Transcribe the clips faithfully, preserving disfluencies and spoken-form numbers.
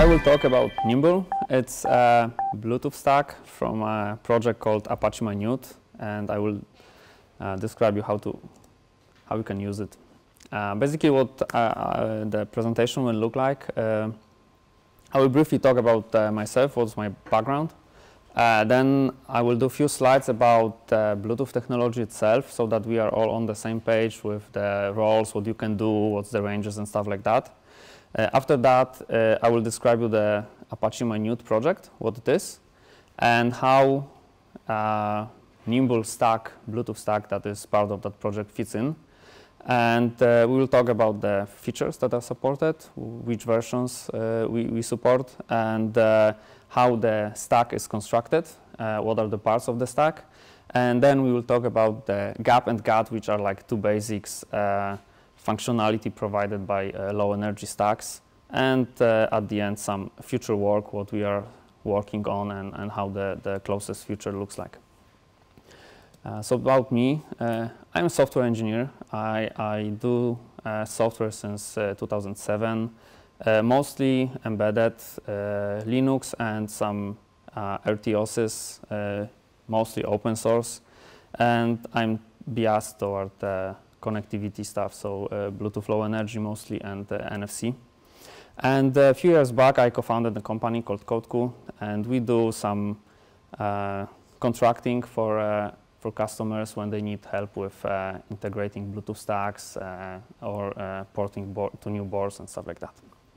will talk about NimBLE. It's a Bluetooth stack from a project called Apache Mynewt, and I will uh, describe you how to how you can use it. Uh, basically, what uh, uh, the presentation will look like. Uh, I will briefly talk about uh, myself, what's my background. Uh, then I will do a few slides about uh, Bluetooth technology itself, so that we are all on the same page with the roles, what you can do, what's the ranges, and stuff like that. Uh, after that, uh, I will describe you the Apache Mynewt project, what it is, and how uh, NimBLE stack, Bluetooth stack that is part of that project fits in. And uh, we will talk about the features that are supported, which versions uh, we, we support, and uh, how the stack is constructed, uh, what are the parts of the stack. And then we will talk about the gap and G A T, which are like two basics uh, functionality provided by uh, low energy stacks, and uh, at the end some future work, what we are working on, and, and how the, the closest future looks like. Uh, so about me, uh, I'm a software engineer. I, I do uh, software since uh, two thousand seven, uh, mostly embedded uh, Linux and some uh, R T O Ss, uh, mostly open source, and I'm biased toward uh, connectivity stuff, so uh, Bluetooth Low Energy mostly, and uh, N F C. And a few years back, I co-founded a company called Codecoup, and we do some uh, contracting for uh, for customers when they need help with uh, integrating Bluetooth stacks uh, or uh, porting to new boards and stuff like that.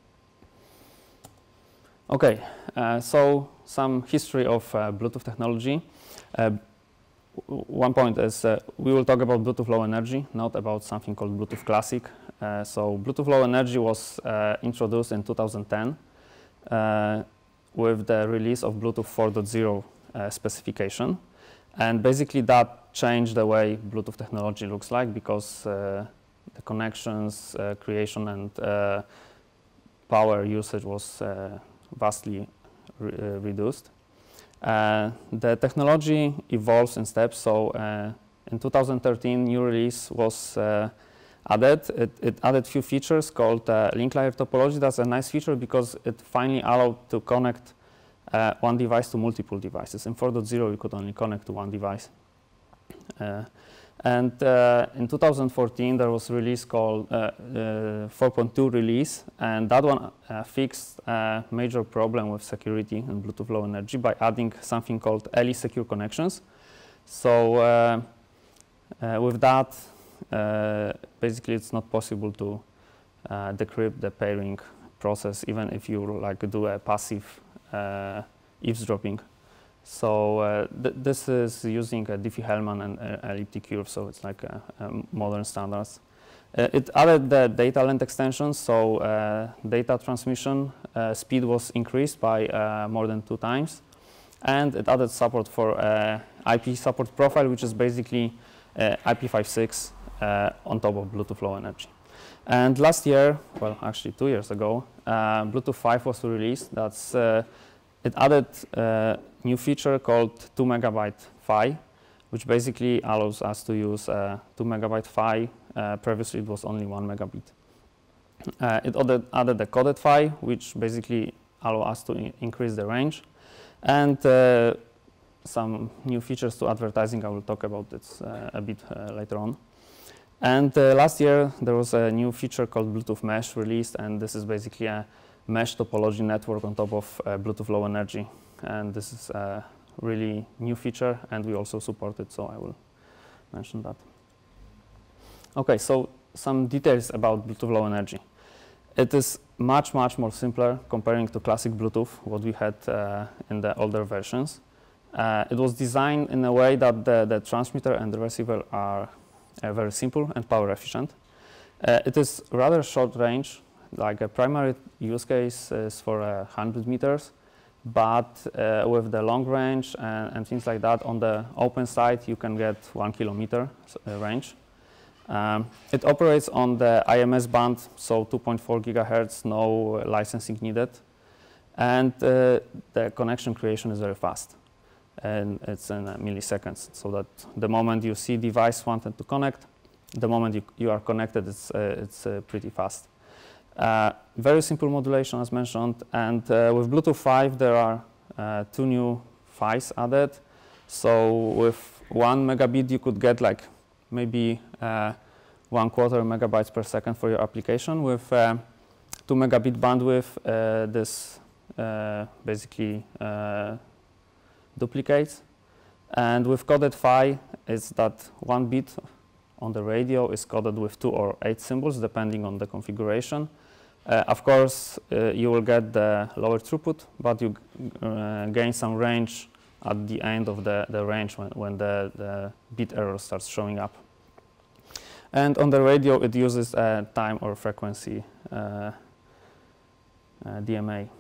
Okay, uh, so some history of uh, Bluetooth technology. Uh, One point is uh, we will talk about Bluetooth Low Energy, not about something called Bluetooth Classic. Uh, so Bluetooth Low Energy was uh, introduced in two thousand ten uh, with the release of Bluetooth four point zero uh, specification. And basically that changed the way Bluetooth technology looks like, because uh, the connections, uh, creation, and uh, power usage was uh, vastly re uh, reduced. Uh, the technology evolves in steps, so uh, in two thousand thirteen, new release was uh, added. It, it added few features called uh, link layer topology. That's a nice feature because it finally allowed to connect uh, one device to multiple devices. In four point zero, you could only connect to one device. Uh, and uh, in two thousand fourteen, there was a release called uh, uh, four point two release, and that one uh, fixed a major problem with security in Bluetooth Low Energy by adding something called L E secure connections. So uh, uh, with that, uh, basically it's not possible to uh, decrypt the pairing process, even if you like do a passive uh, eavesdropping. So uh, th this is using a Diffie-Hellman and uh, elliptic curve, so it's like a, a modern standards. Uh, it added the data length extensions, so uh, data transmission uh, speed was increased by uh, more than two times. And it added support for uh, I P support profile, which is basically uh, I P five six uh, on top of Bluetooth Low Energy. And last year, well, actually two years ago, uh, Bluetooth five was released. That's uh, it added uh, new feature called two megabyte F I, which basically allows us to use uh, two megabyte F I. Uh, previously, it was only one megabit. Uh, it added, added the coded F I, which basically allow us to increase the range, and uh, some new features to advertising. I will talk about this uh, a bit uh, later on. And uh, last year, there was a new feature called Bluetooth Mesh released, and this is basically a mesh topology network on top of uh, Bluetooth Low Energy. And this is a really new feature, and we also support it, so I will mention that. Okay, so some details about Bluetooth Low Energy. It is much, much more simpler comparing to classic Bluetooth, what we had uh, in the older versions. Uh, it was designed in a way that the, the transmitter and the receiver are uh, very simple and power efficient. Uh, it is rather short range, like a primary use case is for uh, one hundred meters. But uh, with the long range and, and things like that, on the open side, you can get one kilometer uh, range. Um, it operates on the I M S band, so two point four gigahertz, no uh, licensing needed. And uh, the connection creation is very fast. And it's in uh, milliseconds, so that the moment you see device wanted to connect, the moment you, you are connected, it's, uh, it's uh, pretty fast. Uh, very simple modulation as mentioned, and uh, with Bluetooth five there are uh, two new files added. So with one megabit you could get like maybe uh, one quarter megabytes per second for your application. With uh, two megabit bandwidth, uh, this uh, basically uh, duplicates. And with coded phi, it's that one bit on the radio is coded with two or eight symbols, depending on the configuration. Uh, of course, uh, you will get the lower throughput, but you uh, gain some range at the end of the, the range when, when the, the bit error starts showing up. And on the radio, it uses a time or frequency uh, uh, D M A.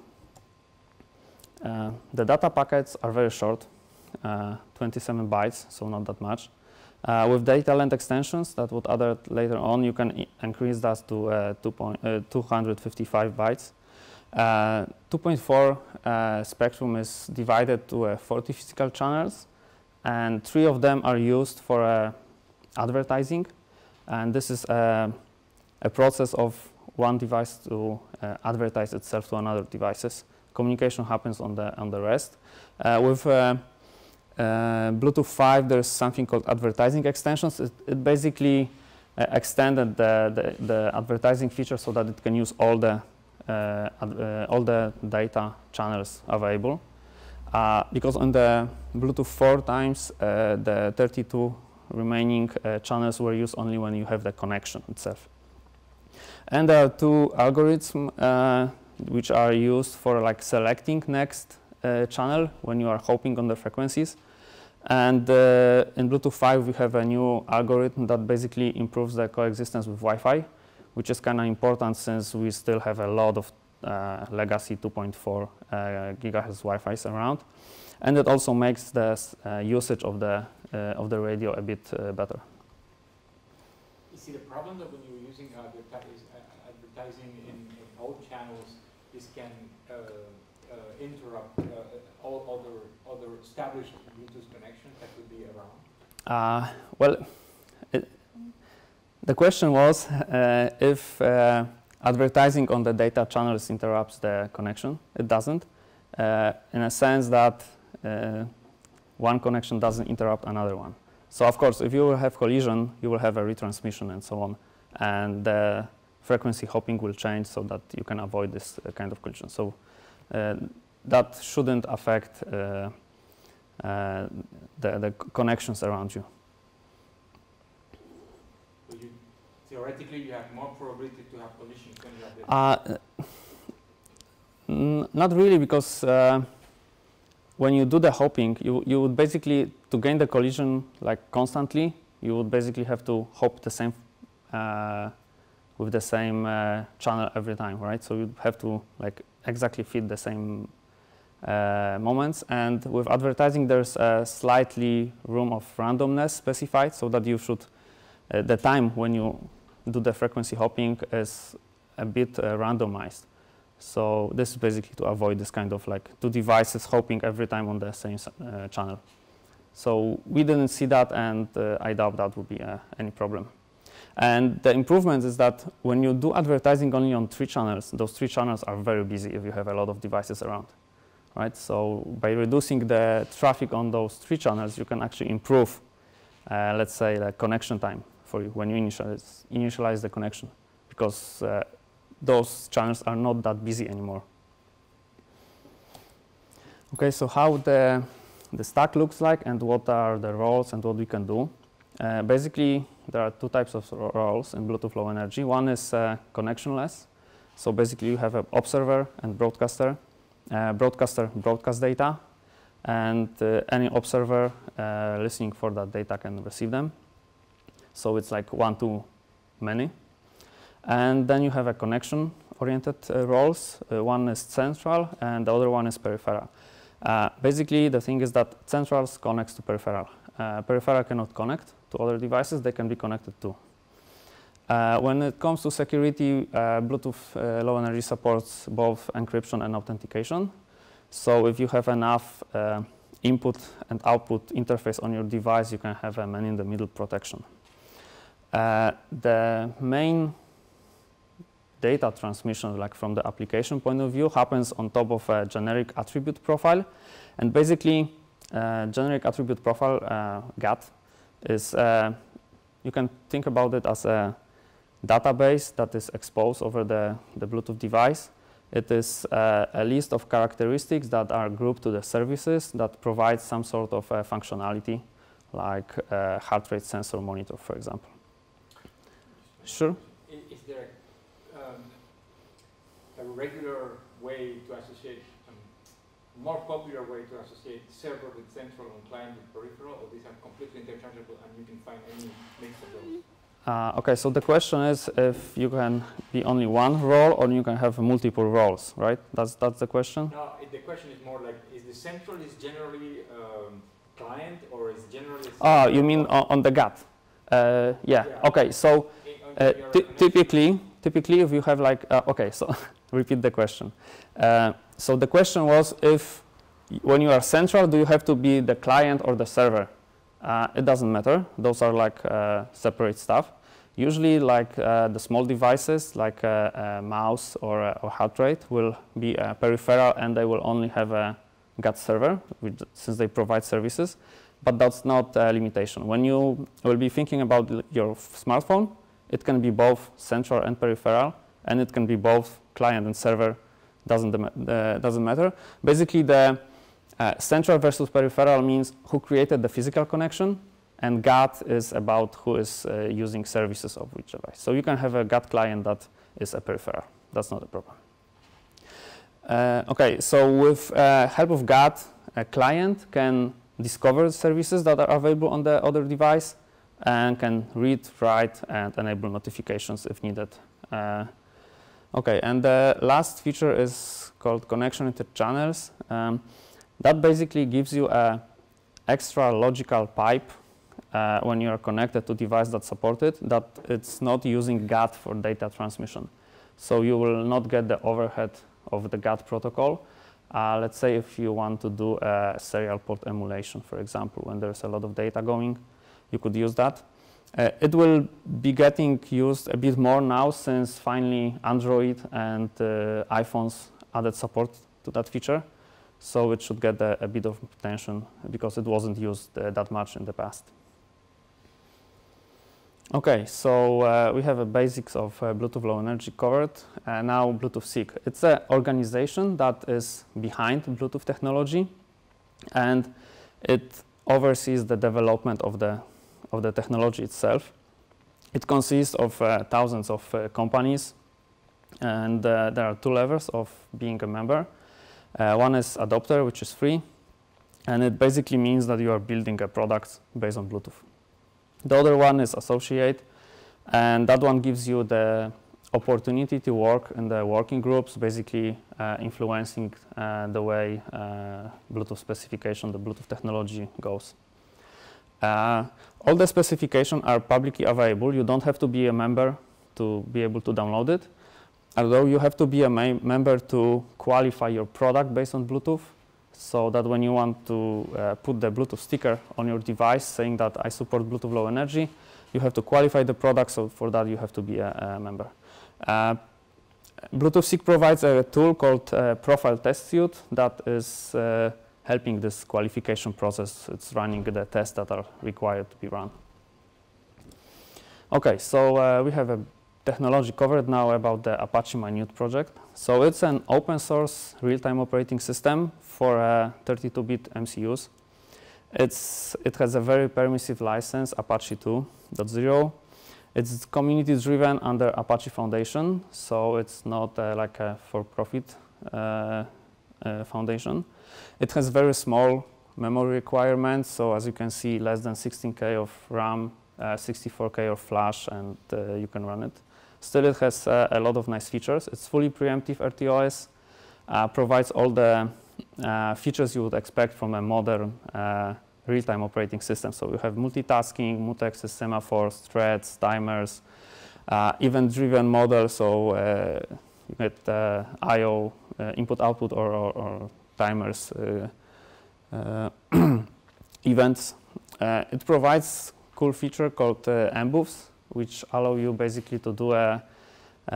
Uh, the data packets are very short, uh, twenty-seven bytes, so not that much. Uh, with data length extensions that would add later on, you can increase that to uh, two hundred fifty-five bytes. Uh, two point four uh, spectrum is divided to uh, forty physical channels, and three of them are used for uh, advertising. And this is uh, a process of one device to uh, advertise itself to another devices. Communication happens on the on the rest. Uh, with uh, Uh, Bluetooth five, there's something called advertising extensions. It, it basically uh, extended the, the, the advertising feature so that it can use all the uh, uh, all the data channels available. Uh, because on the Bluetooth four times, uh, the thirty-two remaining uh, channels were used only when you have the connection itself. And there are two algorithms uh, which are used for like selecting next Uh, channel when you are hopping on the frequencies. And uh, in Bluetooth five we have a new algorithm that basically improves the coexistence with Wi-Fi, which is kind of important since we still have a lot of uh, legacy two point four uh, gigahertz Wi-Fis around. And it also makes the uh, usage of the, uh, of the radio a bit uh, better. You see the problem that when you're using advertis uh, advertising in, in old channels, this can uh, Uh, interrupt uh, all other other established Bluetooth connections that could be around? Uh, well, it, the question was uh, if uh, advertising on the data channels interrupts the connection. It doesn't, uh, in a sense that uh, one connection doesn't interrupt another one. So of course, if you will have collision, you will have a retransmission and so on, and the frequency hopping will change so that you can avoid this uh, kind of collision. So Uh, that shouldn't affect uh, uh, the, the connections around you. So you, theoretically, you have more probability to have collisions when you have this? Uh, n not really, because uh, when you do the hopping, you, you would basically, to gain the collision like constantly, you would basically have to hop the same uh, with the same uh, channel every time, right? So you have to like exactly fit the same uh, moments. And with advertising, there's a slightly room of randomness specified, so that you should, uh, the time when you do the frequency hopping is a bit uh, randomized. So this is basically to avoid this kind of like two devices hopping every time on the same uh, channel. So we didn't see that, and uh, I doubt that would be uh, any problem. And the improvement is that when you do advertising only on three channels, those three channels are very busy if you have a lot of devices around, right? So by reducing the traffic on those three channels, you can actually improve, uh, let's say, the connection time for you when you initialize, initialize the connection, because uh, those channels are not that busy anymore. Okay, so how the, the stack looks like and what are the roles and what we can do. Uh, basically, there are two types of roles in Bluetooth Low Energy. One is uh, connectionless. So basically, you have an observer and broadcaster. Uh, broadcaster broadcasts data, and uh, any observer uh, listening for that data can receive them. So it's like one to many. And then you have a connection-oriented uh, roles. Uh, one is central, and the other one is peripheral. Uh, basically, the thing is that centrals connects to peripheral. Uh, peripheral cannot connect to other devices, they can be connected to. Uh, when it comes to security, uh, Bluetooth uh, Low Energy supports both encryption and authentication. So if you have enough uh, input and output interface on your device, you can have a man-in-the-middle protection. Uh, the main data transmission, like from the application point of view, happens on top of a generic attribute profile. And basically, uh, generic attribute profile, uh, G A T, is, uh, you can think about it as a database that is exposed over the, the Bluetooth device. It is uh, a list of characteristics that are grouped to the services that provide some sort of uh, functionality, like uh, heart rate sensor monitor, for example. Sure? Is there um, a regular way to associate, um, more popular way to associate server with central and client with peripheral, or these are completely interchangeable and you can find any mix of those? Uh, okay, so the question is if you can be only one role or you can have multiple roles, right? That's that's the question? No, it, the question is more like, is the central is generally um, client or is generally... Oh, you mean on, on the G A T? Uh, yeah. yeah, okay, so uh, typically, typically if you have like, uh, okay, so repeat the question. Uh, so the question was if when you are central, do you have to be the client or the server? Uh, it doesn't matter. Those are like uh, separate stuff. Usually, like uh, the small devices, like a, a mouse or a or heart rate, will be a peripheral, and they will only have a G A T server, which, since they provide services. But that's not a limitation. When you will be thinking about your smartphone, it can be both central and peripheral, and it can be both client and server. Doesn't uh, doesn't matter. Basically, the Uh, central versus peripheral means who created the physical connection, and G A T is about who is uh, using services of which device. So you can have a G A T client that is a peripheral. That's not a problem. Uh, okay, so with uh, help of G A T, a client can discover services that are available on the other device and can read, write, and enable notifications if needed. Uh, okay, and the last feature is called connection interchannels. Um, That basically gives you a extra logical pipe uh, when you are connected to device that support it, that it's not using G A T for data transmission. So you will not get the overhead of the G A T protocol. Uh, let's say if you want to do a serial port emulation, for example, when there's a lot of data going, you could use that. Uh, it will be getting used a bit more now since finally Android and uh, iPhones added support to that feature. So it should get a, a bit of attention because it wasn't used uh, that much in the past. Okay, so uh, we have the basics of uh, Bluetooth Low Energy covered. Uh, now Bluetooth S I G. It's an organization that is behind Bluetooth technology, and it oversees the development of the of the technology itself. It consists of uh, thousands of uh, companies, and uh, there are two levels of being a member. Uh, one is adopter, which is free, and it basically means that you are building a product based on Bluetooth. The other one is associate, and that one gives you the opportunity to work in the working groups, basically uh, influencing uh, the way uh, Bluetooth specification, the Bluetooth technology goes. Uh, all the specifications are publicly available. You don't have to be a member to be able to download it. Although you have to be a member to qualify your product based on Bluetooth, so that when you want to uh, put the Bluetooth sticker on your device saying that I support Bluetooth Low Energy, you have to qualify the product, so for that you have to be a, a member. Uh, Bluetooth S I G provides a tool called uh, Profile Test Suite that is uh, helping this qualification process. It's running the tests that are required to be run. Okay, so uh, we have a technology covered now about the Apache Mynewt project. So it's an open source real-time operating system for uh, thirty-two bit M C Us. It's, it has a very permissive license, Apache two point zero. It's community driven under Apache Foundation, so it's not uh, like a for-profit uh, uh, foundation. It has very small memory requirements, so as you can see, less than sixteen K of RAM, uh, sixty-four K of flash, and uh, you can run it. Still, it has uh, a lot of nice features. It's fully preemptive R T O S, uh, provides all the uh, features you would expect from a modern uh, real-time operating system. So you have multitasking, mutexes, semaphores, threads, timers, uh, event-driven model, so uh, you get uh, I O, uh, input-output, or, or, or timers, uh, uh, events. Uh, it provides cool feature called uh, emBOs, which allow you basically to do a, uh,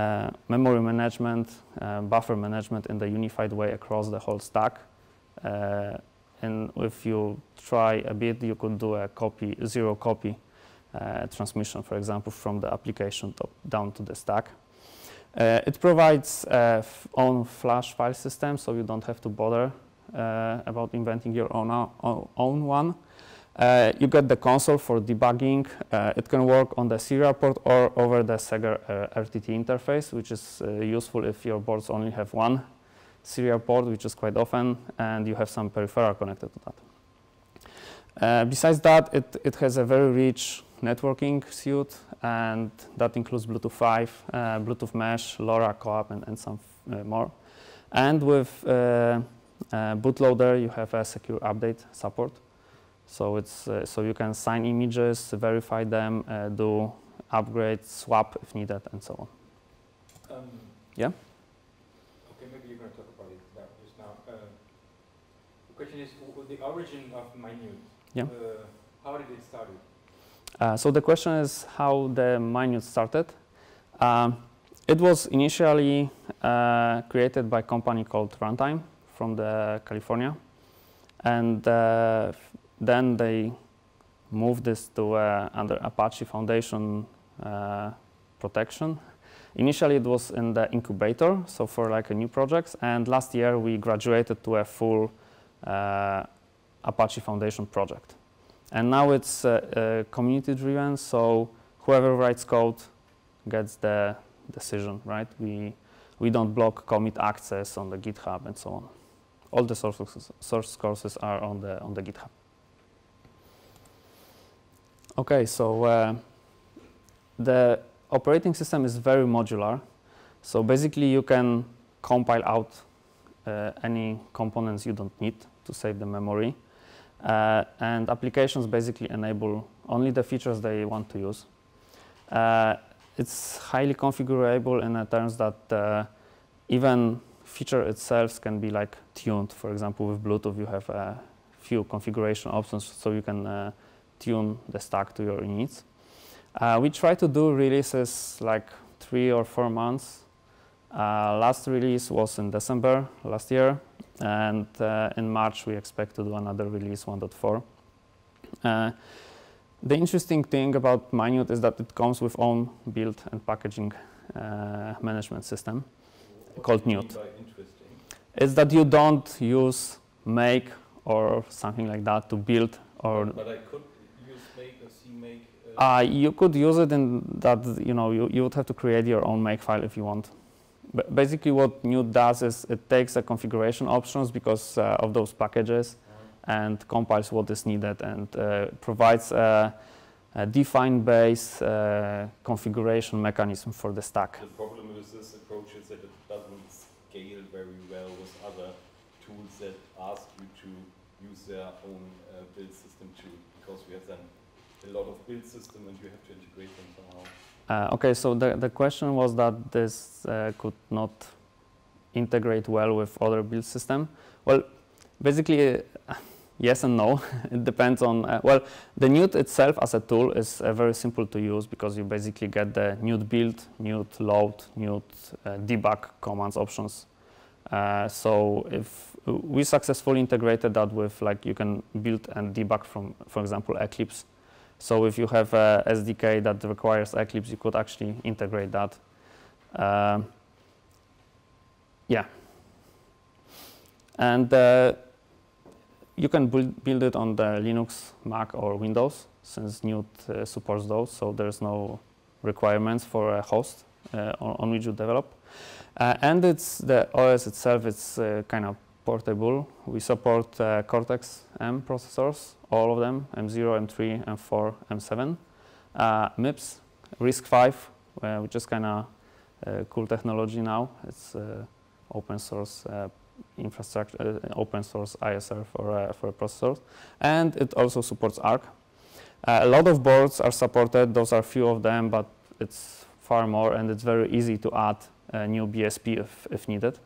memory management, uh, buffer management in the unified way across the whole stack. Uh, and if you try a bit, you could do a copy, zero copy uh, transmission, for example, from the application top down to the stack. Uh, it provides uh, own flash file system, so you don't have to bother uh, about inventing your own, uh, own one. Uh, you get the console for debugging. Uh, it can work on the serial port or over the Sega uh, R T T interface, which is uh, useful if your boards only have one serial port, which is quite often, and you have some peripheral connected to that. Uh, besides that, it, it has a very rich networking suite, and that includes Bluetooth five, uh, Bluetooth Mesh, LoRa, Co-op, and, and some uh, more. And with uh, uh, bootloader, you have a secure update support. So it's uh, so you can sign images, verify them, uh, do upgrade, swap if needed, and so on. Um, yeah. Okay, maybe you're going to talk about it now, just now. Uh, the question is the origin of Mynewt. Yeah. Uh, how did it start? Uh, so the question is how the Mynewt started. Um, it was initially uh, created by a company called Runtime from the California, and uh, then they moved this to uh, under Apache Foundation uh, protection. Initially, it was in the incubator, so for like a new projects. And last year, we graduated to a full uh, Apache Foundation project. And now it's uh, uh, community-driven, so whoever writes code gets the decision, right? We we don't block commit access on the GitHub and so on. All the sources source courses are on the on the GitHub. Okay, so uh, the operating system is very modular. So basically, you can compile out uh, any components you don't need to save the memory. Uh, and applications basically enable only the features they want to use. Uh, it's highly configurable in the terms that uh, even feature itself can be like tuned. For example, with Bluetooth, you have a few configuration options, so you can uh, tune the stack to your needs. Uh, we try to do releases like three or four months. Uh, last release was in December last year, and uh, in March we expect to do another release one point four. Uh, the interesting thing about Mynewt is that it comes with own build and packaging uh, management system what called do you Newt. mean by interesting? It's that you don't use make or something like that to build or. But I could use make or see make. Uh, Uh, you could use it in that, you know, you, you would have to create your own make file if you want. But basically what Newt does is it takes the configuration options because uh, of those packages uh, and compiles what is needed and uh, provides a, a defined base uh, configuration mechanism for the stack. the problem with this approach is that it doesn't scale very well with other tools that ask you to use their own uh, build system too, because we have then a lot of build system and you have to integrate them somehow. Uh, okay, so the, the question was that this uh, could not integrate well with other build system. Well, basically, uh, yes and no. It depends on, uh, well, the Newt itself as a tool is uh, very simple to use because you basically get the Newt build, Newt load, Newt uh, debug commands options. Uh, so if we successfully integrated that with, like, you can build and debug from, for example, Eclipse. So if you have a S D K that requires Eclipse, you could actually integrate that. Uh, yeah. And uh, you can build, build it on the Linux, Mac, or Windows, since Newt uh, supports those, so there's no requirements for a host uh, on, on which you develop. Uh, and it's the O S itself, it's uh, kind of portable. We support uh, Cortex M processors, all of them, M zero, M three, M four, M seven. Uh, M I P S, RISC five, uh, which is kind of uh, cool technology now. It's uh, open source uh, infrastructure, uh, open source I S R for, uh, for processors. And it also supports Arc. Uh, a lot of boards are supported. Those are few of them, but it's far more, and it's very easy to add a new B S P if, if needed.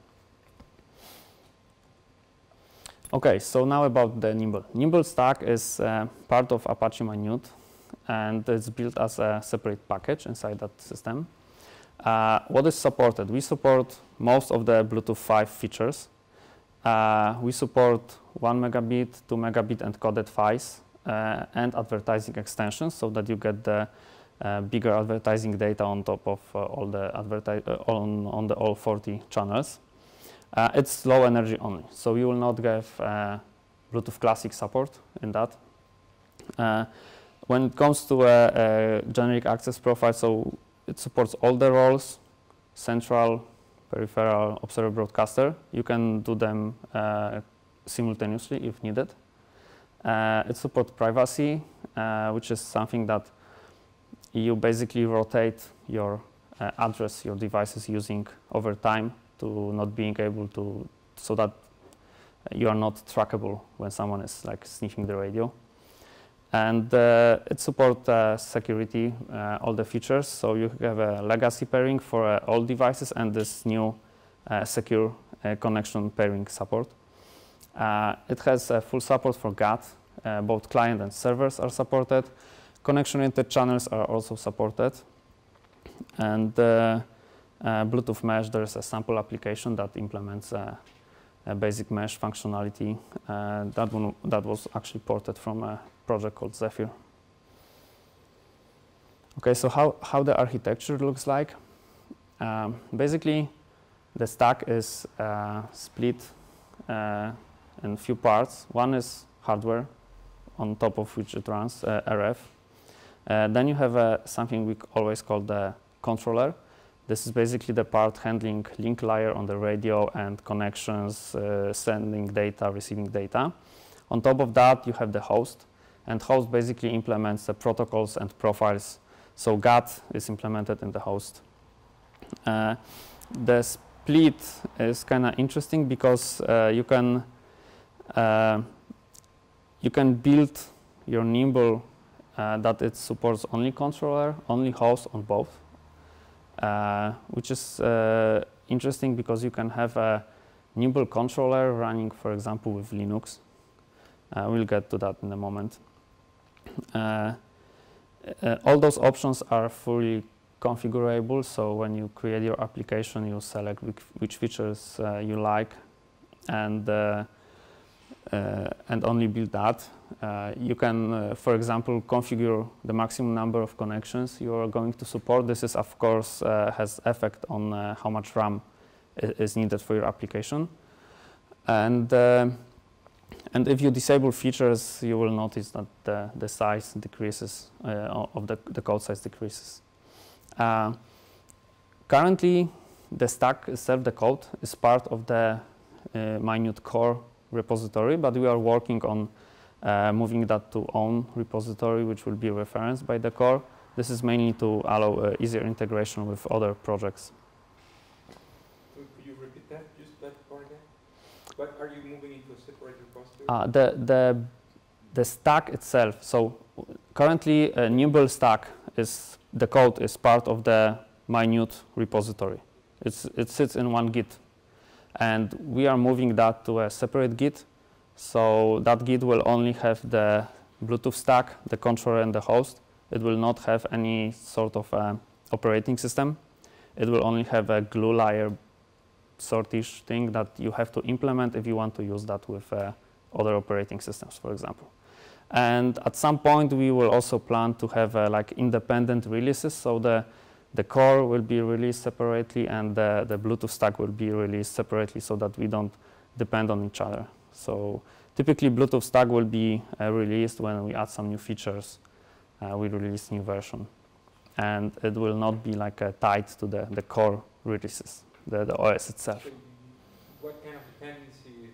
Okay, so now about the NimBLE. NimBLE stack is uh, part of Apache Mynewt, and it's built as a separate package inside that system. Uh, what is supported? We support most of the Bluetooth five features. Uh, we support one megabit, two megabit encoded files uh, and advertising extensions so that you get the uh, bigger advertising data on top of uh, all the adverti uh, on, on the all forty channels. Uh, it's low energy only, so you will not get uh, Bluetooth Classic support in that. Uh, when it comes to a, a generic access profile, so it supports all the roles, central, peripheral, observer, broadcaster. You can do them uh, simultaneously if needed. Uh, it supports privacy, uh, which is something that you basically rotate your uh, address, your devices using over time to not being able to, so that you are not trackable when someone is like sniffing the radio. And uh, it supports uh, security, uh, all the features. So you have a legacy pairing for uh, all devices and this new uh, secure uh, connection pairing support. Uh, it has uh, full support for G A T. Uh, both client and servers are supported. Connection-oriented channels are also supported. And uh, uh, Bluetooth Mesh, there's a sample application that implements uh, a basic mesh functionality. Uh, that one that was actually ported from a project called Zephyr. Okay, so how, how the architecture looks like. Um, basically, the stack is uh, split uh, in few parts. One is hardware, on top of which it runs uh, R F. Uh, then you have uh, something we always call the controller. This is basically the part handling link layer on the radio and connections, uh, sending data, receiving data. On top of that, you have the host. And host basically implements the protocols and profiles. So G A T is implemented in the host. Uh, the split is kind of interesting because uh, you can uh, you can build your NimBLE uh, that it supports only controller, only host on both, uh, which is uh, interesting because you can have a NimBLE controller running, for example, with Linux. Uh, we'll get to that in a moment. Uh, uh, all those options are fully configurable, so when you create your application, you select which, which features uh, you like, and uh, uh, and only build that. Uh, you can, uh, for example, configure the maximum number of connections you are going to support. This is, of course, uh, has effect on uh, how much RAM is needed for your application, and. Uh, And if you disable features, you will notice that the, the size decreases, uh, of the, the code size decreases. Uh, currently, the stack itself, the code, is part of the uh, Mynewt core repository, but we are working on uh, moving that to own repository, which will be referenced by the core. This is mainly to allow uh, easier integration with other projects. Could you repeat that, just that part again? But are you moving into a separate repository? Uh, the, the, the stack itself, so currently a NimBLE stack is, the code is part of the Mynewt repository. It's, it sits in one Git. And we are moving that to a separate Git. So that Git will only have the Bluetooth stack, the controller and the host. It will not have any sort of uh, operating system. It will only have a glue layer sortish thing that you have to implement if you want to use that with uh, other operating systems, for example. And at some point, we will also plan to have uh, like independent releases. So the, the core will be released separately and the, the Bluetooth stack will be released separately so that we don't depend on each other. So typically, Bluetooth stack will be uh, released when we add some new features. Uh, we release new version. And it will not be like uh, tied to the, the core releases. The, the O S itself. So what kind of dependencies,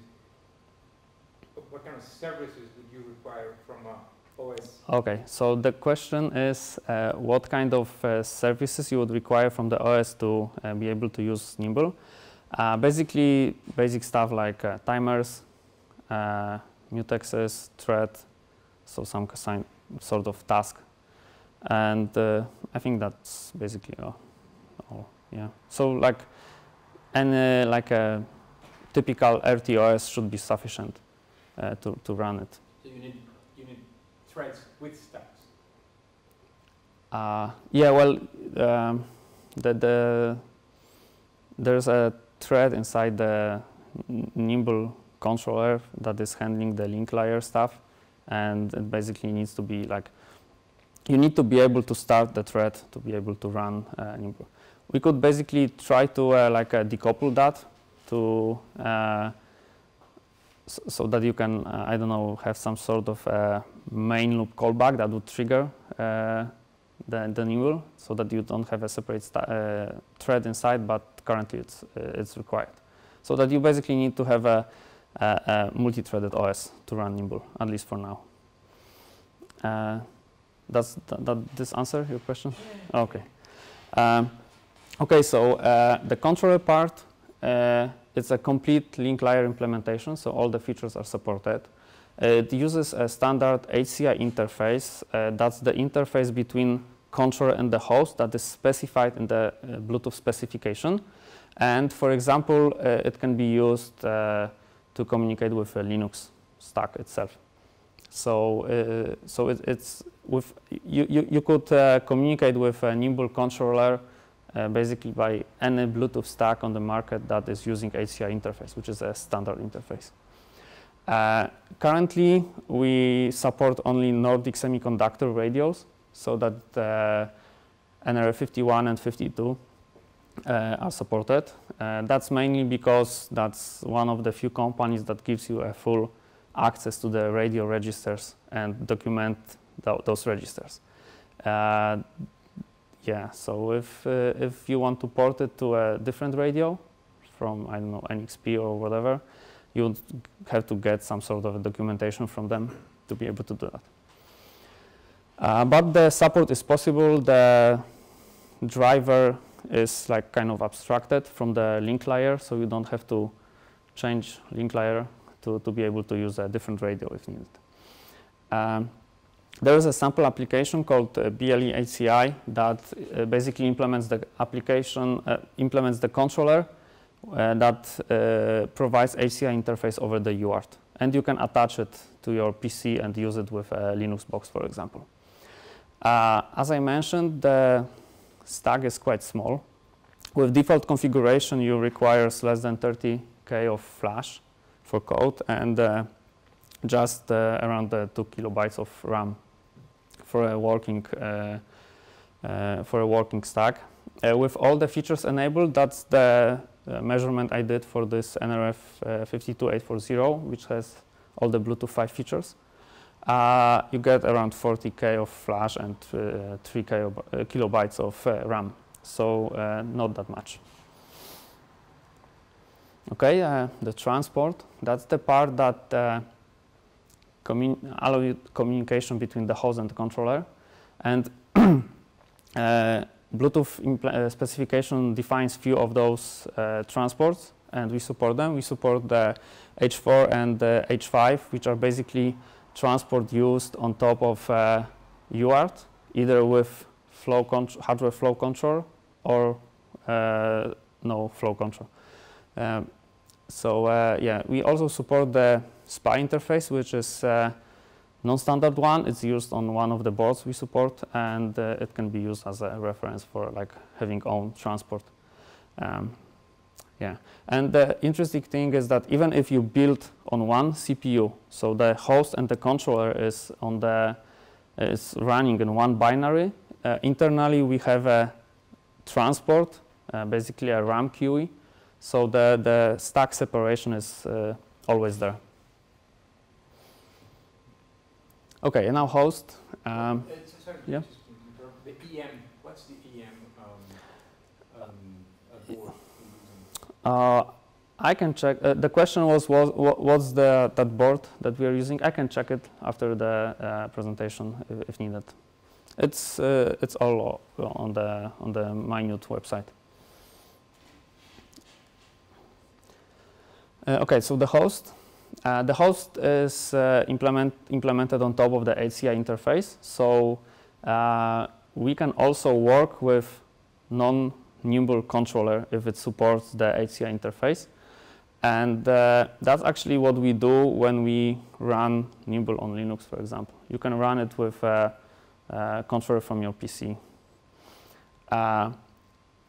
what kind of services would you require from a O S? Okay, so the question is uh, what kind of uh, services you would require from the O S to uh, be able to use NimBLE. Uh, basically, basic stuff like uh, timers, uh, mutexes, thread, so some kind, sort of task. And uh, I think that's basically all, all. Yeah. So like, and uh, like a typical R T O S should be sufficient uh, to, to run it. So you need, you need threads with stacks? Uh, yeah, well, um, the, the there's a thread inside the NimBLE controller that is handling the link layer stuff, and it basically needs to be like, you need to be able to start the thread to be able to run uh, NimBLE. We could basically try to uh, like uh, decouple that to uh, so, so that you can uh, I don't know, have some sort of uh, main loop callback that would trigger uh, the the NimBLE, so that you don't have a separate uh, thread inside, but currently it's uh, it's required. So that you basically need to have a, a, a multi-threaded O S to run NimBLE, at least for now. Uh, does th that this answer your question? Yeah. Okay. Um, okay. So uh, the controller part, uh, it's a complete link layer implementation. So all the features are supported. Uh, it uses a standard H C I interface. Uh, that's the interface between controller and the host that is specified in the uh, Bluetooth specification. And for example, uh, it can be used uh, to communicate with a Linux stack itself. So, uh, so it, it's with you. You, you could uh, communicate with a NimBLE controller uh, basically by any Bluetooth stack on the market that is using H C I interface, which is a standard interface. Uh, currently, we support only Nordic semiconductor radios, so that uh, N R F fifty-one and fifty-two. Uh, are supported. Uh, that's mainly because that's one of the few companies that gives you a full access to the radio registers and document th those registers. Uh, yeah, so if uh, if you want to port it to a different radio from, I don't know, N X P or whatever, you would have to get some sort of a documentation from them to be able to do that. Uh, but the support is possible. The driver is like kind of abstracted from the link layer, so you don't have to change link layer to, to be able to use a different radio if needed. Um, there is a sample application called uh, B L E H C I that uh, basically implements the application, uh, implements the controller uh, that uh, provides H C I interface over the U A R T. And you can attach it to your P C and use it with a Linux box, for example. Uh, as I mentioned, the stack is quite small. With default configuration, you require less than thirty K of flash for code and uh, just uh, around uh, two kilobytes of RAM for a working uh, uh, for a working stack. Uh, with all the features enabled, that's the uh, measurement I did for this N R F uh, five two eight four zero, which has all the Bluetooth five features. Uh, you get around forty K of flash and uh, three K uh, kilobytes of uh, RAM, so uh, not that much. Okay, uh, the transport, that's the part that uh, allows communication between the host and the controller. And uh, Bluetooth uh, specification defines few of those uh, transports, and we support them. We support the H four and the H five, which are basically transport used on top of uh, U A R T, either with flow hardware flow control or uh, no flow control. Um, so uh, yeah, we also support the S P I interface, which is a non-standard one. It's used on one of the boards we support, and uh, it can be used as a reference for like having own transport. Um, Yeah, and the interesting thing is that even if you build on one C P U, so the host and the controller is on the is running in one binary, uh, internally we have a transport, uh, basically a RAM Q E, so the the stack separation is uh, always there. Okay, and now host. Um, it's, sorry, yeah. The E M. What's the E M um, um, uh, board? Uh, I can check. Uh, the question was, was what's the that board that we are using? I can check it after the uh, presentation if, if needed. It's uh, it's all on the on the Mynewt website. Uh, okay, so the host. Uh, the host is uh, implement implemented on top of the H C I interface. So uh, we can also work with non NimBLE controller if it supports the H C I interface. And uh, that's actually what we do when we run NimBLE on Linux, for example. You can run it with a, a controller from your P C. Uh,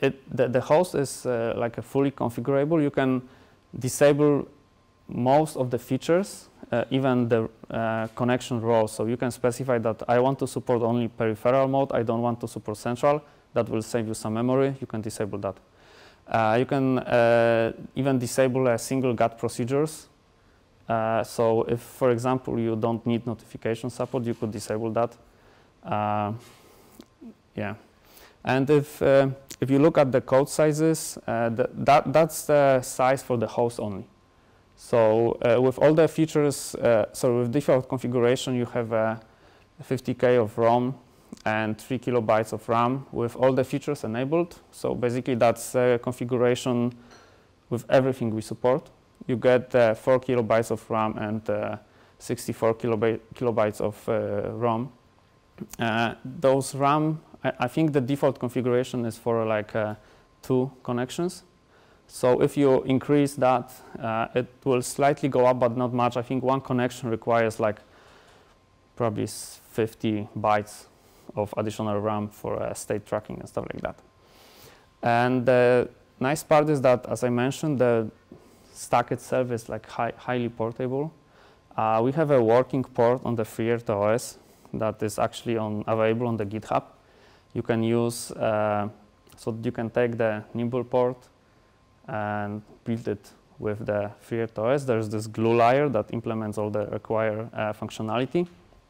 it, the, the host is uh, like a fully configurable. You can disable most of the features, uh, even the uh, connection roles. So you can specify that I want to support only peripheral mode. I don't want to support central. That will save you some memory. You can disable that. Uh, you can uh, even disable uh, single G A T procedures. Uh, so if, for example, you don't need notification support, you could disable that. Uh, yeah. And if, uh, if you look at the code sizes, uh, the, that, that's the size for the host only. So uh, with all the features, uh, so with default configuration, you have uh, fifty K of ROM and three kilobytes of RAM with all the features enabled. So basically that's a configuration with everything we support. You get uh, four kilobytes of RAM and uh, sixty-four kiloby kilobytes of uh, ROM. Uh, those RAM, I, I think the default configuration is for like uh, two connections. So if you increase that, uh, it will slightly go up, but not much. I think one connection requires like probably fifty bytes of additional RAM for uh, state tracking and stuff like that. And the nice part is that, as I mentioned, the stack itself is like high, highly portable. Uh, we have a working port on the FreeRTOS that is actually on, available on the GitHub. You can use, uh, so you can take the NimBLE port and build it with the FreeRTOS. There's this glue layer that implements all the required uh, functionality.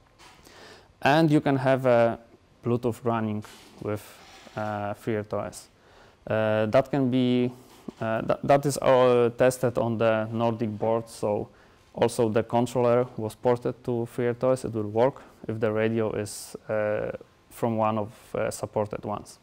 And you can have a Bluetooth running with uh, FreeRTOS. Uh, that can be, uh, th that is all tested on the Nordic board, so also the controller was ported to FreeRTOS. It will work if the radio is uh, from one of uh, supported ones.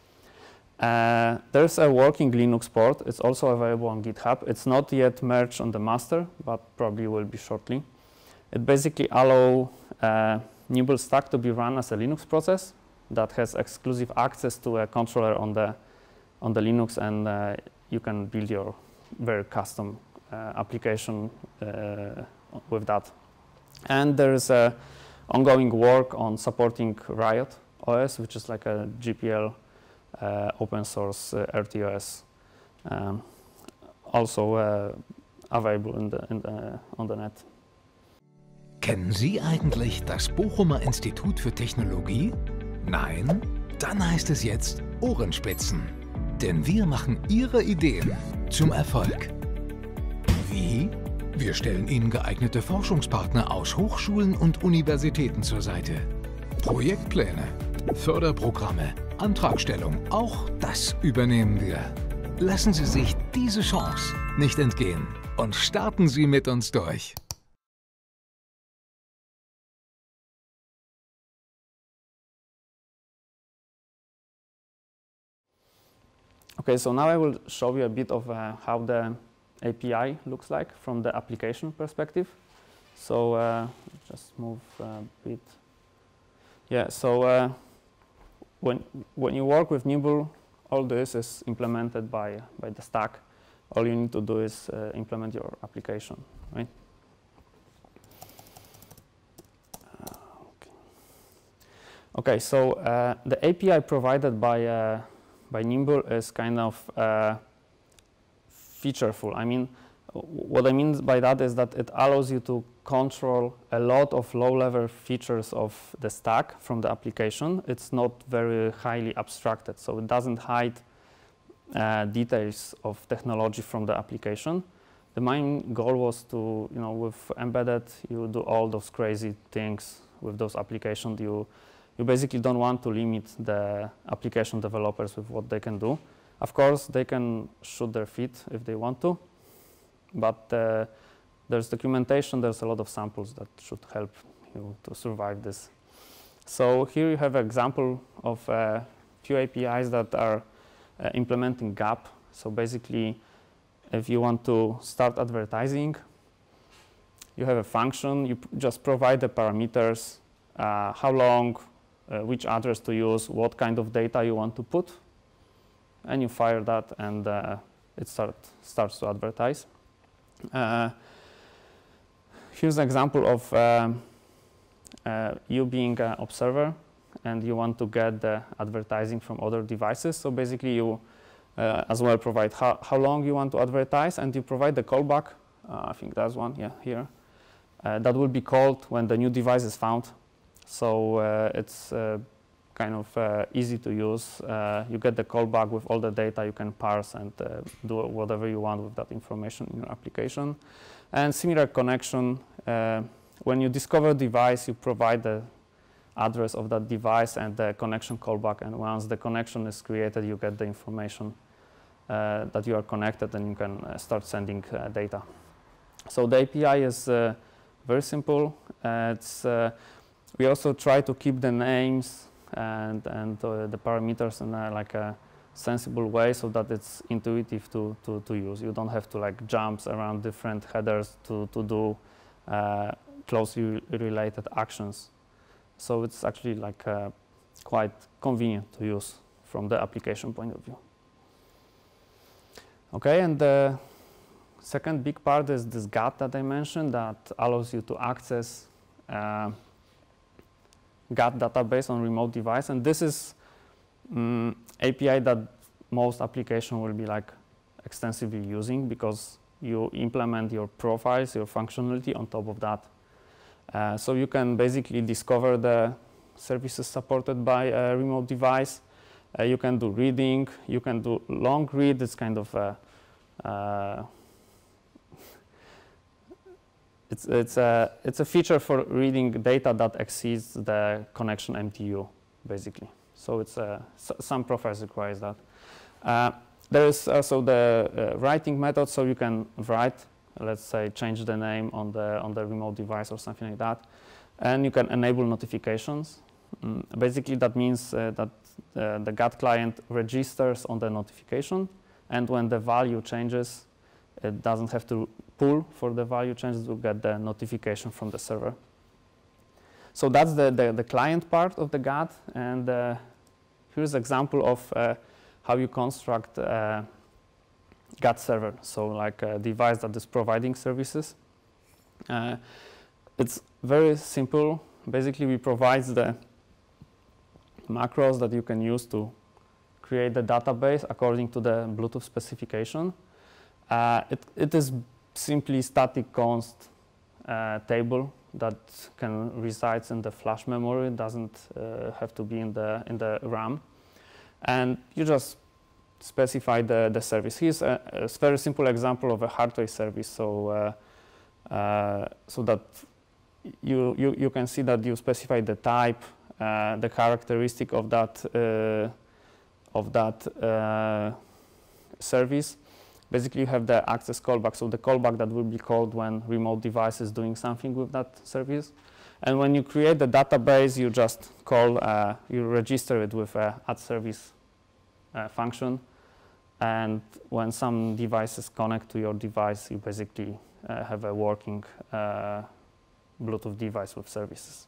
Uh, there's a working Linux port. It's also available on GitHub. It's not yet merged on the master, but probably will be shortly. It basically allows uh, NimBLE stack to be run as a Linux process that has exclusive access to a controller on the on the Linux, and uh, you can build your very custom uh, application uh, with that. And there is a ongoing work on supporting Riot O S, which is like a G P L uh, open source uh, R T O S, um, also uh, available in the, in the, on the net. Kennen Sie eigentlich das Bochumer Institut für Technologie? Nein? Dann heißt es jetzt Ohrenspitzen. Denn wir machen Ihre Ideen zum Erfolg. Wie? Wir stellen Ihnen geeignete Forschungspartner aus Hochschulen und Universitäten zur Seite. Projektpläne, Förderprogramme, Antragstellung, auch das übernehmen wir. Lassen Sie sich diese Chance nicht entgehen und starten Sie mit uns durch. Okay, so now I will show you a bit of uh, how the A P I looks like from the application perspective. So uh, just move a bit. Yeah, so uh, when, when you work with NimBLE, all this is implemented by, by the stack. All you need to do is uh, implement your application, right? Uh, okay. okay, so uh, the A P I provided by uh, by NimBLE is kind of uh, featureful. I mean, what I mean by that is that it allows you to control a lot of low-level features of the stack from the application. It's not very highly abstracted, so it doesn't hide uh, details of technology from the application. The main goal was to, you know, with embedded, you do all those crazy things with those applications. You You basically don't want to limit the application developers with what they can do. Of course, they can shoot their feet if they want to, but uh, there's documentation, there's a lot of samples that should help you to survive this. So here you have an example of a few A P Is that are uh, implementing G A P. So basically, if you want to start advertising, you have a function, you just provide the parameters, uh, how long, Uh, which address to use, what kind of data you want to put, and you fire that, and uh, it start, starts to advertise. Uh, here's an example of um, uh, you being an observer, and you want to get the advertising from other devices. So basically, you uh, as well provide how, how long you want to advertise, and you provide the callback. Uh, I think that's one, yeah, here. Uh, that will be called when the new device is found. So uh, it's uh, kind of uh, easy to use. Uh, you get the callback with all the data you can parse and uh, do whatever you want with that information in your application. And similar connection, uh, when you discover a device, you provide the address of that device and the connection callback, and once the connection is created, you get the information uh, that you are connected, and you can uh, start sending uh, data. So the A P I is uh, very simple. Uh, it's, uh, we also try to keep the names and, and uh, the parameters in a, like a sensible way so that it's intuitive to, to, to use. You don't have to like jump around different headers to, to do uh, closely related actions. So it's actually like uh, quite convenient to use from the application point of view. Okay, and the second big part is this G A T that I mentioned that allows you to access uh, G A T database on remote device, and this is um, A P I that most application will be like extensively using because you implement your profiles, your functionality on top of that. Uh, so you can basically discover the services supported by a remote device. Uh, you can do reading, you can do long read. It's kind of a, uh, it's it's a it's a feature for reading data that exceeds the connection M T U, basically. So it's a, some profiles requires that. Uh, there is also the uh, writing method, so you can write. Let's say change the name on the on the remote device or something like that, and you can enable notifications. Mm, basically, that means uh, that uh, the G A T client registers on the notification, and when the value changes, it doesn't have to pull for the value changes to get the notification from the server. So that's the the, the client part of the G A T, and uh, here's an example of uh, how you construct Uh, G A T server, so like a device that is providing services. Uh, it's very simple. Basically, we provide the macros that you can use to create the database according to the Bluetooth specification. Uh, it, it is simply static const uh, table that can reside in the flash memory. It doesn't uh, have to be in the in the RAM, and you just specify the, the service. Here's a, a very simple example of a hardware service, so uh, uh, so that you, you you can see that you specify the type, uh, the characteristic of that uh, of that uh, service. Basically, you have the access callback, so the callback that will be called when remote device is doing something with that service. And when you create the database, you just call, uh, you register it with a add service uh, function. And when some devices connect to your device, you basically uh, have a working uh, Bluetooth device with services.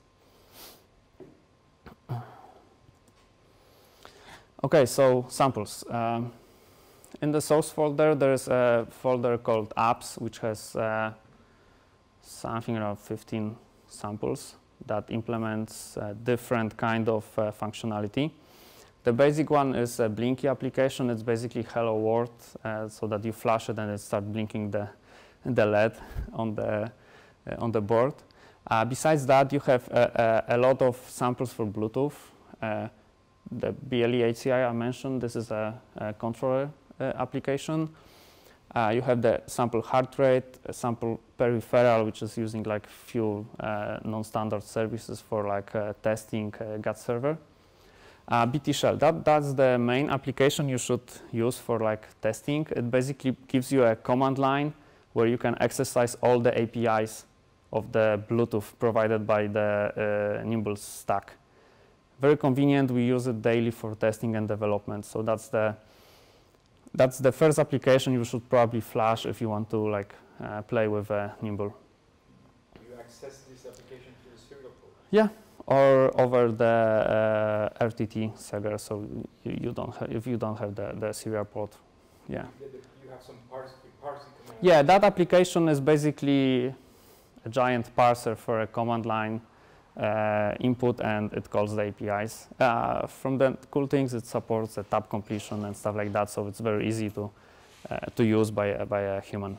Okay, so samples. Um, in the source folder, there is a folder called apps, which has uh, something around fifteen samples that implements uh, different kind of uh, functionality. The basic one is a Blinky application. It's basically hello world, uh, so that you flash it and it starts blinking the the L E D on the uh, on the board. Uh, besides that, you have a, a, a lot of samples for Bluetooth. Uh, the B L E H C I I mentioned. This is a, a controller uh, application. Uh, you have the sample heart rate, a sample peripheral, which is using like few uh, non-standard services for like uh, testing uh, G A T server. Uh, B T shell, that, that's the main application you should use for like testing. It basically gives you a command line where you can exercise all the A P Is of the Bluetooth provided by the uh, NimBLE stack. Very convenient. We use it daily for testing and development. So that's the that's the first application you should probably flash if you want to like uh, play with uh, NimBLE. You access this application through the serial port? Yeah. Or over the uh, R T T Seger, so you, you don't have, if you don't have the, the serial port, yeah. You have some parsing, parsing command. Yeah, that application is basically a giant parser for a command line uh, input and it calls the A P Is. Uh, from the cool things, it supports the tab completion and stuff like that, so it's very easy to uh, to use by uh, by a human.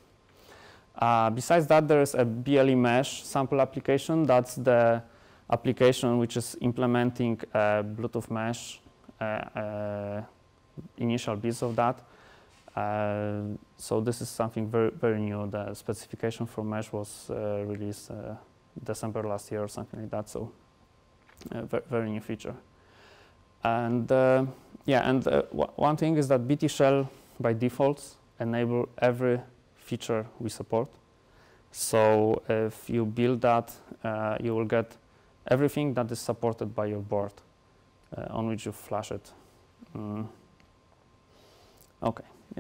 Uh, besides that, there is a B L E mesh sample application. That's the application which is implementing a Bluetooth mesh, uh, uh, initial bits of that. Uh, so this is something very, very new. The specification for mesh was uh, released uh, December last year or something like that. So uh, very, very new feature. And uh, yeah, and uh, one thing is that B T Shell by default enable every feature we support. So if you build that, uh, you will get everything that is supported by your board uh, on which you flash it. Mm. Okay, yeah.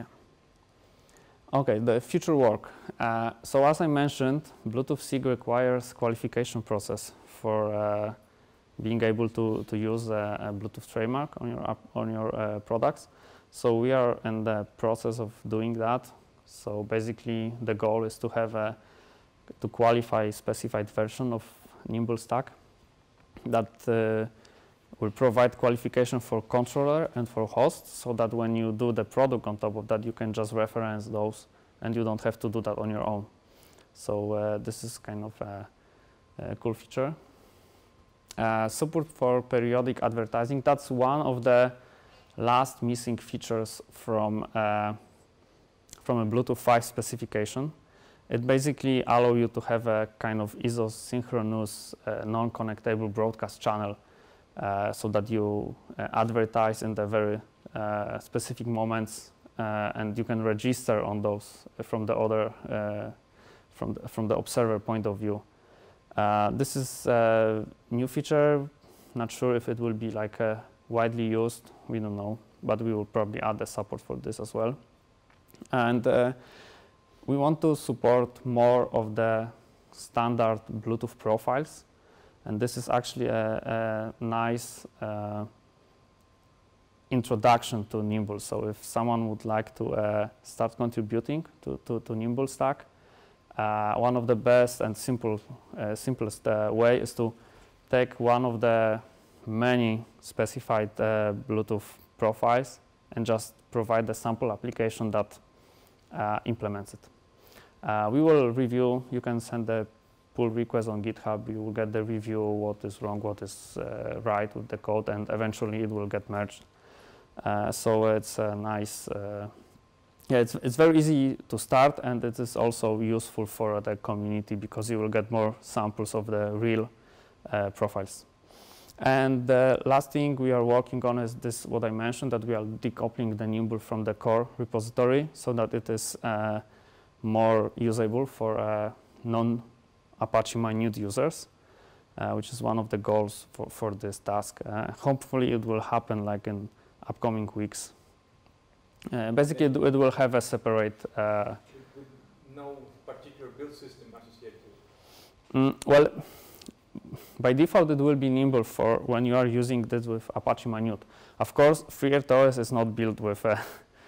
Okay, the future work. Uh, so as I mentioned, Bluetooth SIG requires qualification process for uh, being able to, to use a, a Bluetooth trademark on your, on your uh, products. So we are in the process of doing that. So basically, the goal is to have a to qualify a specified version of NimBLE stack that uh, will provide qualification for controller and for host, so that when you do the product on top of that, you can just reference those and you don't have to do that on your own. So uh, this is kind of a, a cool feature. Uh, support for periodic advertising. That's one of the last missing features from uh, from a Bluetooth five specification. It basically allows you to have a kind of isosynchronous, uh, non-connectable broadcast channel uh, so that you uh, advertise in the very uh, specific moments uh, and you can register on those from the other, uh, from, the, from the observer point of view. Uh, this is a new feature. Not sure if it will be like uh, widely used, we don't know, but we will probably add the support for this as well. And uh, we want to support more of the standard Bluetooth profiles. And this is actually a, a nice uh, introduction to NimBLE. So if someone would like to uh, start contributing to, to, to NimBLE stack, uh, one of the best and simple, uh, simplest uh, way is to take one of the many specified uh, Bluetooth profiles and just provide the sample application that uh, implements it. Uh, we will review, you can send the pull request on GitHub, you will get the review, what is wrong, what is uh, right with the code, and eventually it will get merged. Uh, so it's a nice, uh, yeah, it's, it's very easy to start, and it is also useful for the community because you will get more samples of the real uh, profiles. And the last thing we are working on is this, what I mentioned, that we are decoupling the NimBLE from the core repository so that it is uh, more usable for uh, non-Apache Mynewt users, uh, which is one of the goals for, for this task. Uh, hopefully it will happen like in upcoming weeks. Uh, basically, it, it will have a separate... Uh, with no particular build system associated with it? Mm, well, by default, it will be NimBLE for when you are using this with Apache Mynewt. Of course, FreeRTOS is not built with a,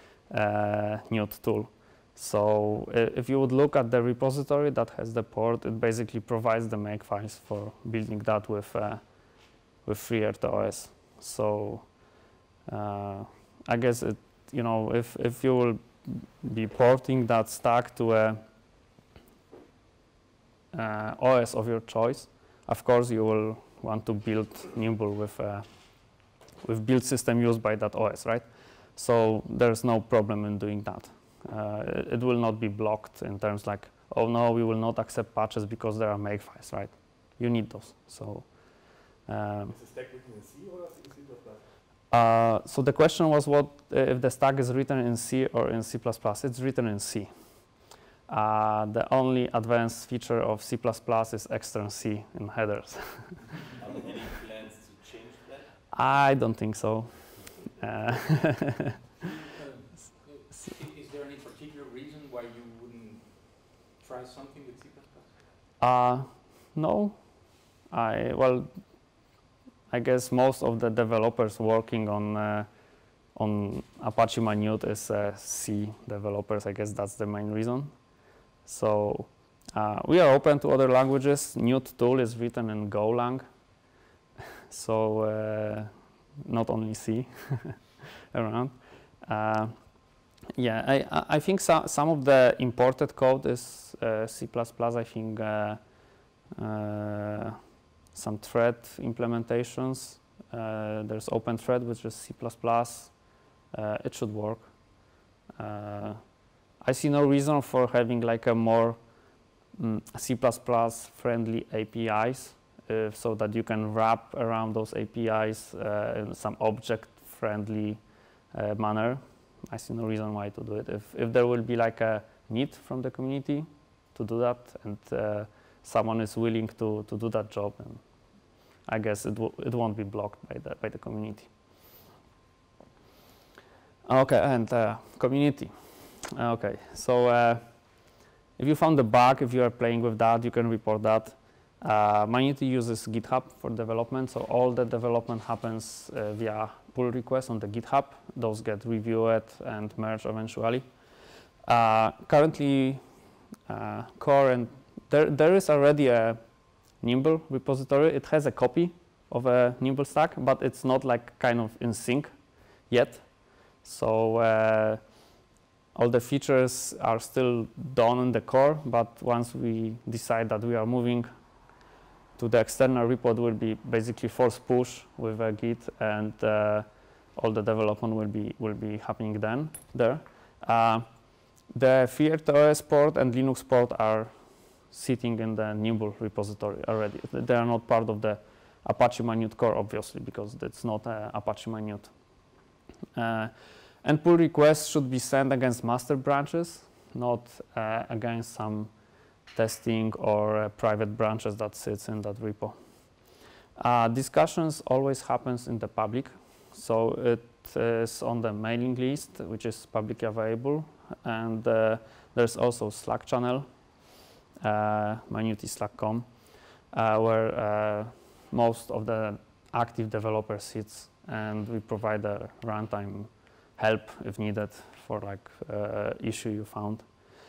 a Newt tool. So uh, if you would look at the repository that has the port, it basically provides the makefiles for building that with uh, with FreeRTOS. So uh, I guess it, you know, if if you will be porting that stack to a uh, O S of your choice, of course you will want to build NimBLE with uh, with build system used by that O S, right? So there's no problem in doing that. Uh, it, it will not be blocked in terms like, oh no, we will not accept patches because there are makefiles, right? You need those. So, um, is the stack written in C or in C plus plus? Uh, so the question was what uh, if the stack is written in C or in C plus plus. It's written in C. Uh, the only advanced feature of C plus plus is extern C in headers. Are there any plans to change that? I don't think so. Uh, Is there any particular reason why you wouldn't try something with C plus plus? uh, no. I, well, I guess most of the developers working on uh, on Apache Mynewt is uh, C developers. I guess that's the main reason. So Uh, we are open to other languages. Newt tool is written in Golang, so uh, not only C around. Uh, yeah, I, I think so, some of the imported code is uh, C plus plus. I think uh, uh, some thread implementations. Uh, there's OpenThread, which is C plus plus. Uh, it should work. Uh, I see no reason for having like a more mm, C plus plus friendly A P Is, uh, so that you can wrap around those A P Is uh, in some object friendly uh, manner. I see no reason why to do it. If, if there will be like a need from the community to do that, and uh, someone is willing to, to do that job, and I guess it, w it won't be blocked by the, by the community. Okay, and uh, community. Okay, so uh, if you found a bug, if you are playing with that, you can report that. Uh, Mynewt uses GitHub for development, so all the development happens uh, via pull requests on the GitHub. Those get reviewed and merged eventually. Uh, currently, uh, core and there there is already a NimBLE repository. It has a copy of a NimBLE stack, but it's not like kind of in sync yet. So uh, all the features are still done in the core, but once we decide that we are moving to the external repo, it will be basically force push with a Git, and uh, all the development will be will be happening then there. Uh, the FreeRTOS port and Linux port are sitting in the NimBLE repository already. They are not part of the Apache Mynewt core, obviously, because it's not uh, Apache Mynewt. Uh, and pull requests should be sent against master branches, not uh, against some testing or uh, private branches that sits in that repo. Uh, discussions always happens in the public, so it is on the mailing list, which is publicly available, and uh, there's also Slack channel, uh, mynewt slack dot com, uh, where uh, most of the active developers sits, and we provide a runtime help if needed for like uh, issue you found.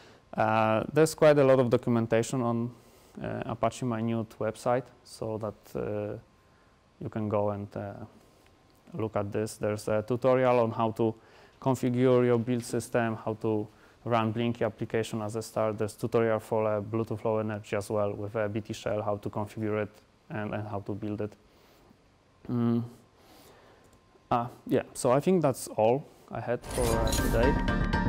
Uh, there's quite a lot of documentation on uh, Apache Mynewt website, so that uh, you can go and uh, look at this. There's a tutorial on how to configure your build system, how to run Blinky application as a start. There's tutorial for uh, Bluetooth Low Energy as well with a B T shell, how to configure it and, and how to build it. Mm. Uh, yeah, so I think that's all I had for uh, today.